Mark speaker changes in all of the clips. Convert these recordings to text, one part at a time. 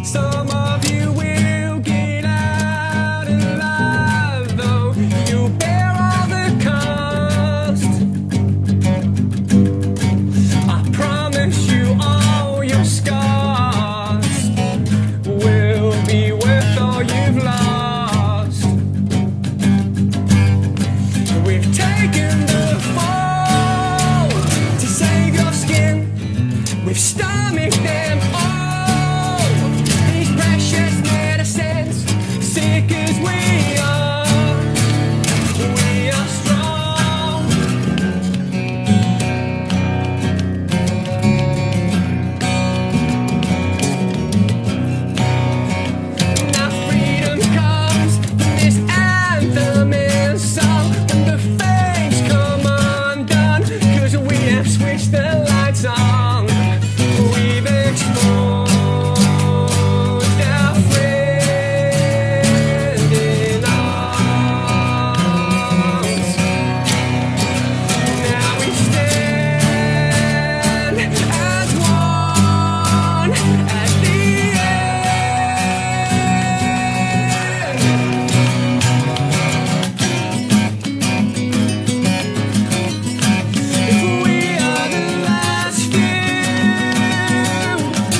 Speaker 1: Some of you will get out alive, though you bear all the cost. I promise you all your scars will be worth all you've lost. We've taken the fall to save your skin. We've stomached them all, these precious medicines. Sick as we are strong. Now freedom comes from this anthem and song. When the fates come undone, 'cause we have switched the lights on. We've exposed our friend in arms. Now we stand as one at the end. If we are the last few,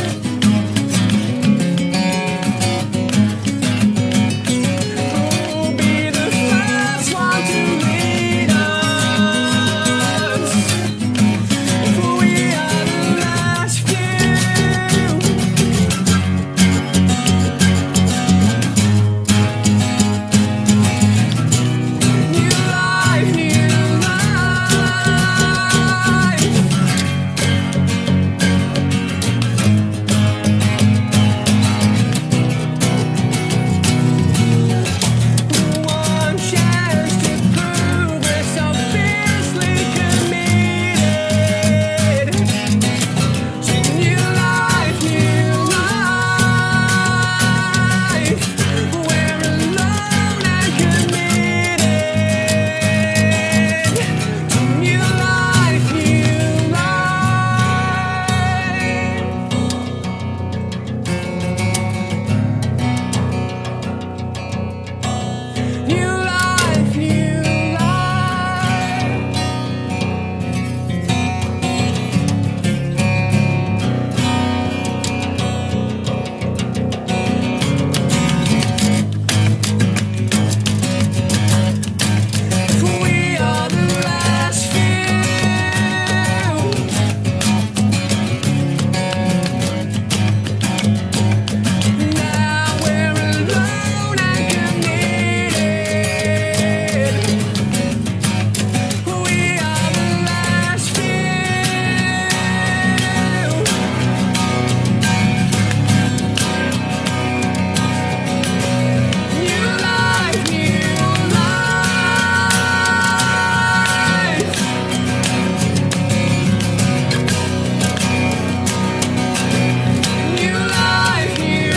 Speaker 1: who'll be the first one to lead us? If we are the last few, new life, new life. One chance to prove we're so fiercely committed to new life, new life. We're alone and committed to new life, new life. New life, new life. We are the last few. Now we're alone and committed. We are the last few. New life, new life. New life, new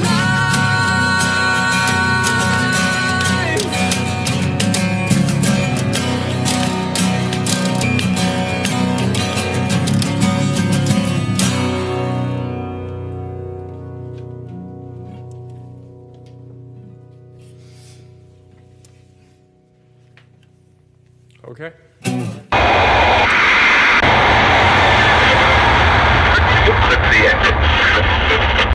Speaker 1: life. Okay.